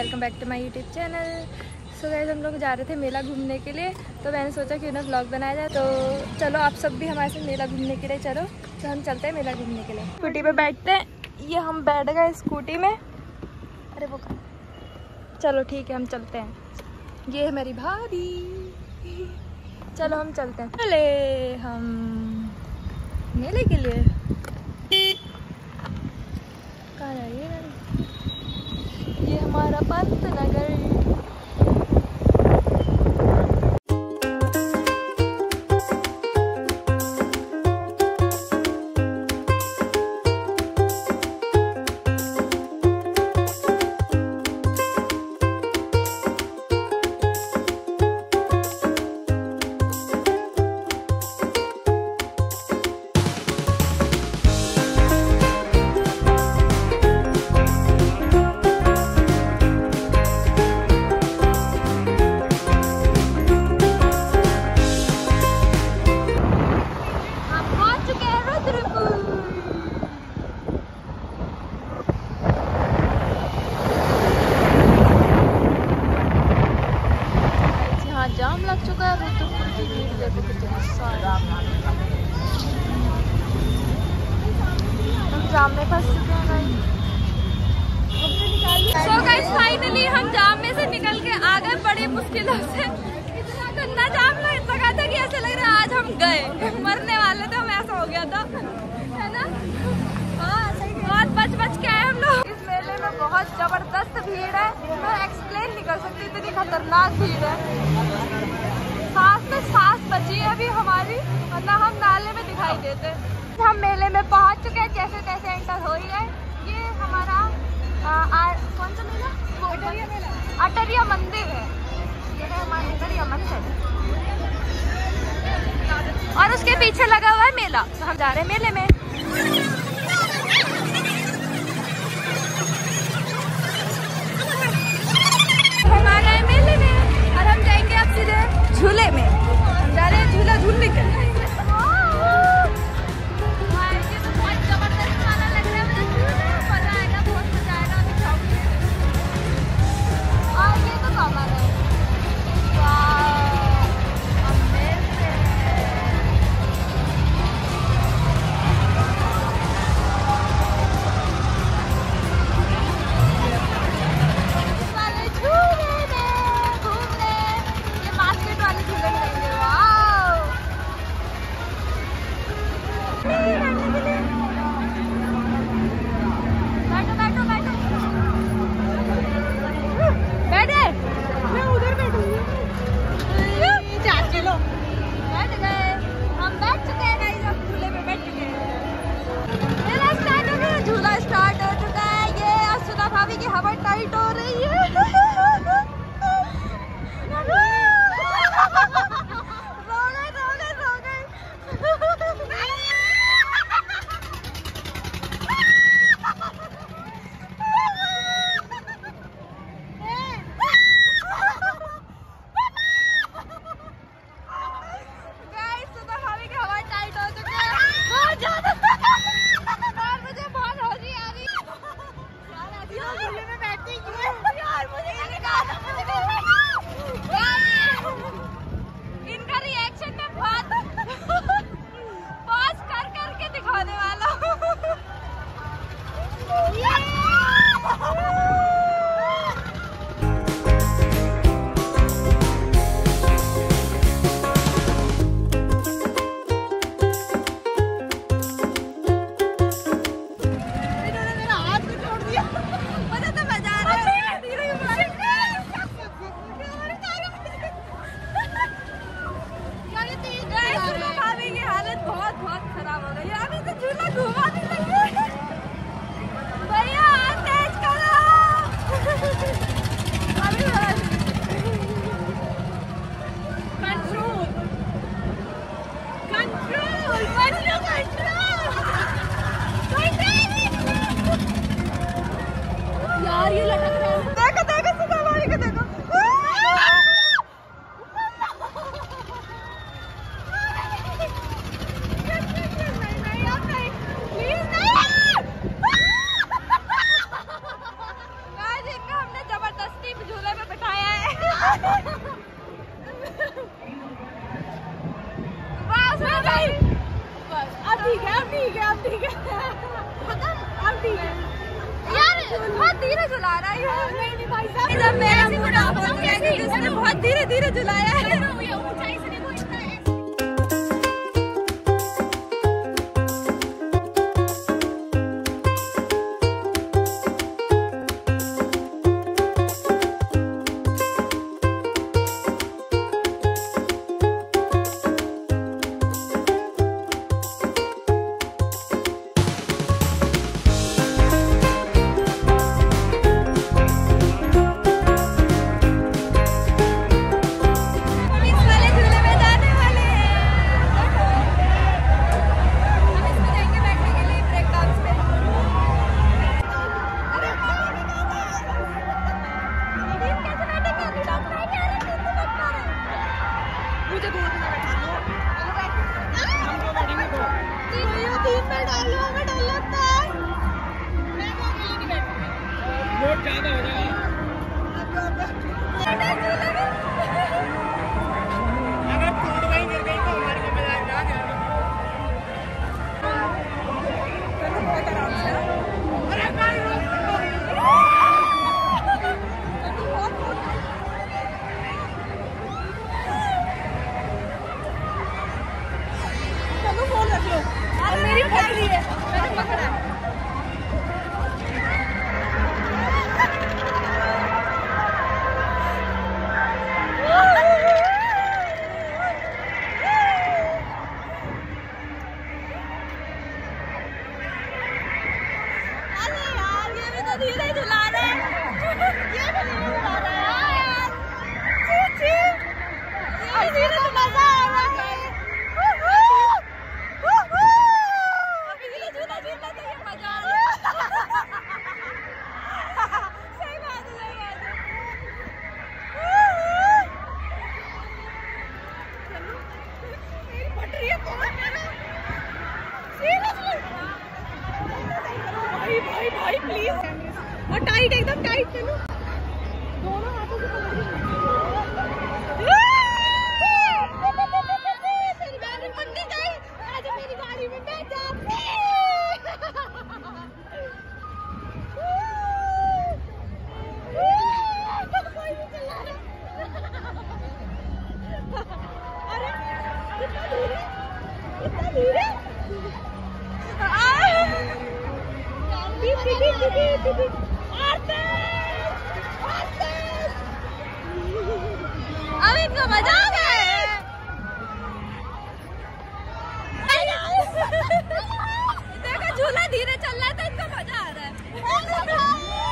Welcome back to my YouTube channel. So guys हम लोग जा रहे थे मेला घूमने के लिए, तो मैंने सोचा क्यों ना व्लॉग बनाया जाए। तो चलो आप सब भी हमारे साथ मेला घूमने के लिए चलो। तो हम चलते हैं मेला घूमने के लिए। स्कूटी पे बैठते हैं, ये हम बैठ गए स्कूटी में। अरे वो चलो ठीक है हम चलते हैं। ये है मेरी भाभी। चलो हम चलते हैं। चले हम मेले के लिए। कहाँ जा रही है? ये हमारा पंत नगर। जाम लग चुका है। रुद्रपुर की भीड़ देखो कितनी सारी। हम जाम में फंस चुके हैं गाइस। सो गाइस फाइनली हम जाम में से निकल के आ गए बड़ी मुश्किलों से। इतना जाम लगा था कि ऐसा लग रहा है आज हम गए, मरने वाले थे हम, ऐसा हो गया था है ना। हाँ सही बहुत बच के आए हम लोग। इस मेले में बहुत जबरदस्त भीड़ है, मैं एक्सप्लेन नहीं कर सकती, इतनी खतरनाक भीड़ है। सांस में सांस बची है अभी हमारी, वरना हम नाले में दिखाई देते। हम मेले में पहुंच चुके हैं, जैसे तैसे एंटर हो ही गए। ये हमारा कौन सा मेला? अटरिया मंदिर है। ये है हमारा अटरिया मंदिर और उसके पीछे लगा हुआ है मेला। तो हम जा रहे हैं मेले में। हम आ गए मेले में और हम जाएंगे अब सीधे झूले में। हम जा रहे हैं झूला झूलने के लिए। बहुत धीरे झुला रहा है भाई साहब। जब मेरा मुंडा बोल गया कि इसने बहुत धीरे धीरे झुलाया है। मेरी फैक्ट्री है, मैंने पकड़ा है। धीरे झुला रहे हैं, ये भी नहीं झुला रहा है यार। धीरे तो मजा आ रहा है। अभी ये झूला झूलना तो ये मजा आ रहा है। सही बात है, सही बात है। चलो मेरी फट रही है बहुत मेरा। भाई भाई भाई प्लीज, और टाइट एकदम टाइट चलो, दोनों हाथों से मेरी गाड़ी में बैठ जा। अरे कितना धीरे, कितना धीरे। अब इनको मजा आ गया है। देखो झूला धीरे चल रहा था, इनको मजा आ रहा है।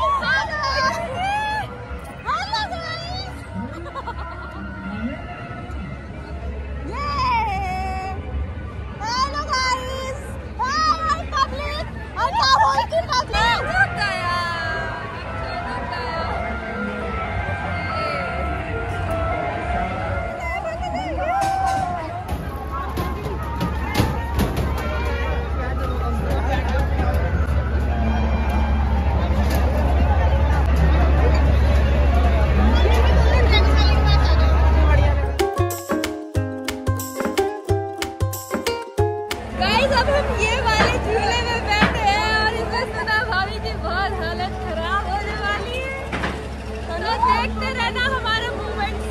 देखते रहना हमारे मूवमेंट्स।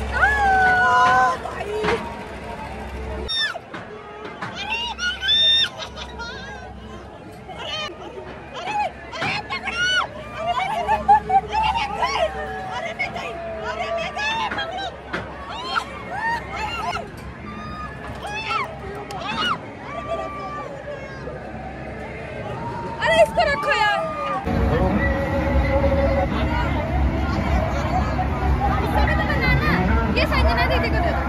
अरे इसको रखो यार। ये संजना दीदी को दे दो।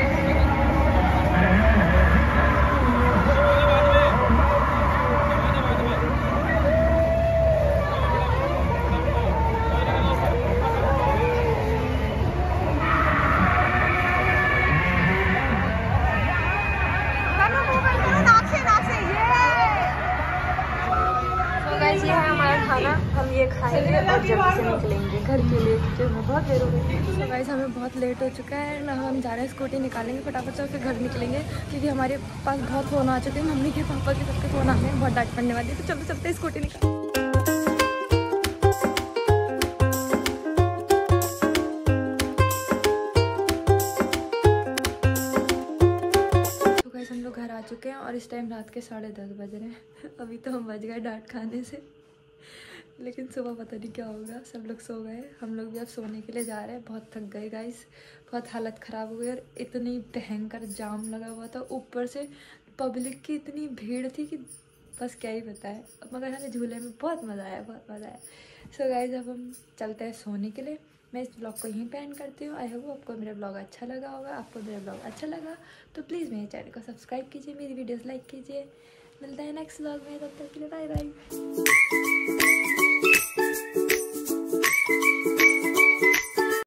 ये है हमारा खाना, हम ये खाएंगे और जब से निकलेंगे घर के लिए क्योंकि बहुत देर हो गई। तो गाइस हमें बहुत लेट हो चुका है ना, हम जा रहे हैं स्कूटी निकालेंगे फटाफट से, फिर घर निकलेंगे क्योंकि हमारे पास बहुत फ़ोन आ चुके हैं। मम्मी के पापा के सबके फ़ोन आ गए हैं, बहुत डांट पड़ने वाली है। तो चलते चलते स्कूटी निकाल। चुके हैं और इस टाइम रात के 10:30 बज रहे हैं। अभी तो हम बच गए डांट खाने से, लेकिन सुबह पता नहीं क्या होगा। सब लोग सो गए, हम लोग भी अब सोने के लिए जा रहे हैं। बहुत थक गए गाइस, बहुत हालत ख़राब हो गई और इतनी भयंकर जाम लगा हुआ था, ऊपर से पब्लिक की इतनी भीड़ थी कि बस क्या ही बताएं। मगर हमें झूले में बहुत मज़ा आया, बहुत मज़ा आया। सो गाइस अब हम चलते हैं सोने के लिए। मैं इस ब्लॉग को यहीं पे एंड करती हूँ। आई होप आपको मेरा ब्लॉग अच्छा लगा होगा। आपको मेरा ब्लॉग अच्छा लगा तो प्लीज़ मेरे चैनल को सब्सक्राइब कीजिए, मेरी वीडियोस लाइक कीजिए। मिलते हैं नेक्स्ट ब्लॉग में, तब तक के लिए बाय बाय।